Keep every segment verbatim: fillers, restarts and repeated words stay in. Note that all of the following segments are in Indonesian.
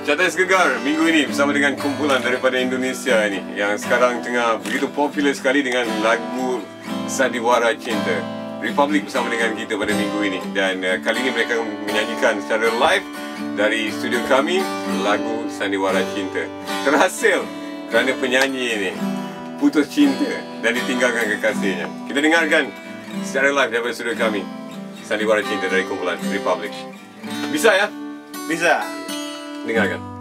Catas Gegar minggu ini bersama dengan kumpulan daripada Indonesia ini yang sekarang tengah begitu popular sekali dengan lagu Sandiwara Cinta. Republic bersama dengan kita pada minggu ini, dan uh, kali ini mereka menyanyikan secara live dari studio kami lagu Sandiwara Cinta. Terhasil kerana penyanyi ini putus cinta dan ditinggalkan kekasihnya. Kita dengarkan secara live daripada studio kami Sandiwara Cinta dari kumpulan Republic. Bisa ya? Bisa. Dengarkan.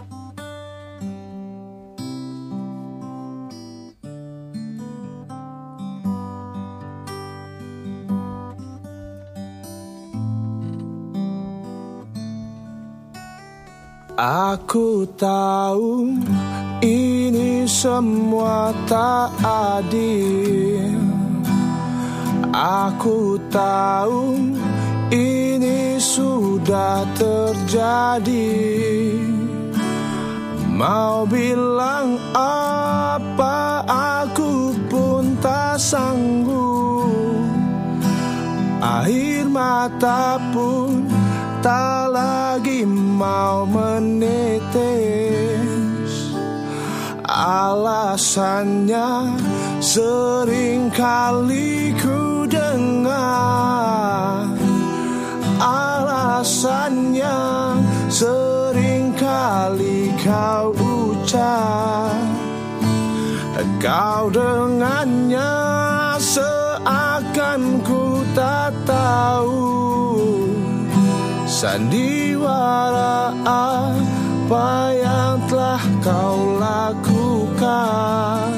Aku tahu ini semua tak adil. Aku tahu ini sudah terjadi. Mau bilang apa aku pun tak sanggup. Air mata pun tak lagi mau menetes. Alasannya sering kali ku dengar. Alasannya sering kali kau ucap. Kau dengannya seakan ku tak tahu sandiwara apa yang telah kau lakukan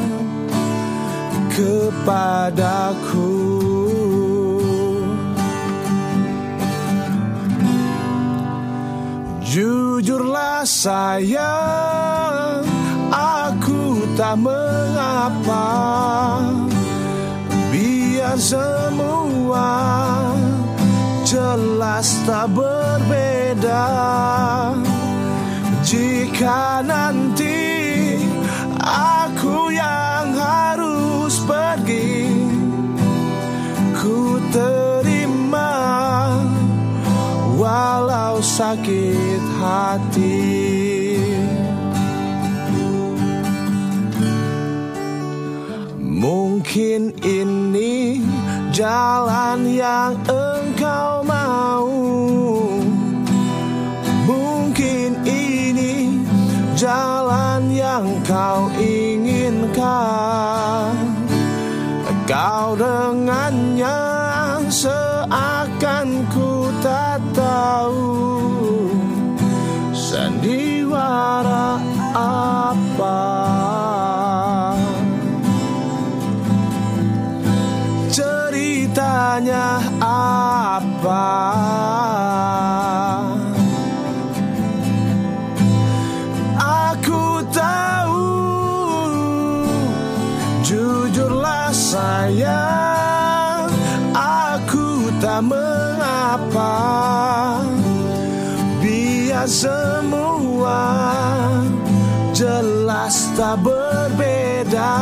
kepadaku. Jujurlah sayang, aku tak mengapa. Biar semua jelas tak berbeda. Jika nanti aku yang harus pergi, ku terima walau sakit hati. Mungkin ini jalan yang engkau mau. Mungkin ini jalan yang kau inginkan. Kau dengannya seakan ku tak tahu sandiwara apa. Ceritanya apa? Aku tahu. Jujurlah sayang, aku tak mengapa. Biar semua jelas tak berbeda.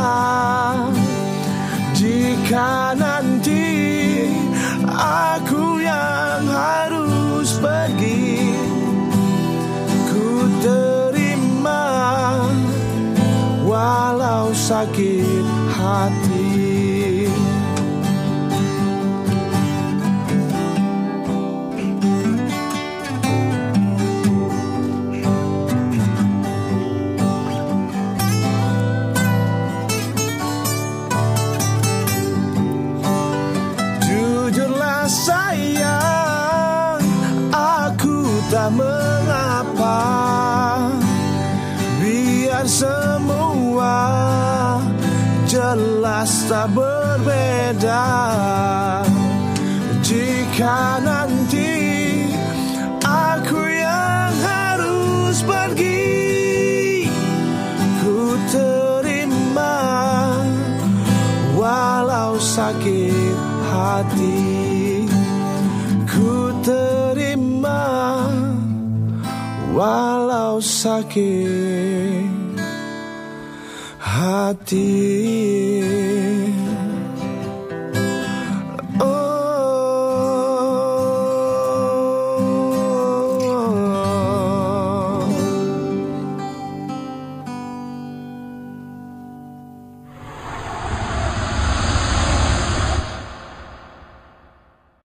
Jika nanti aku yang harus pergi, ku terima walau sakit hati. Sayang, aku tak mengapa. Biar semua jelas tak berbeda. Jika nanti aku yang harus pergi, ku terima walau sakit hati. Ku terima walau sakit hati.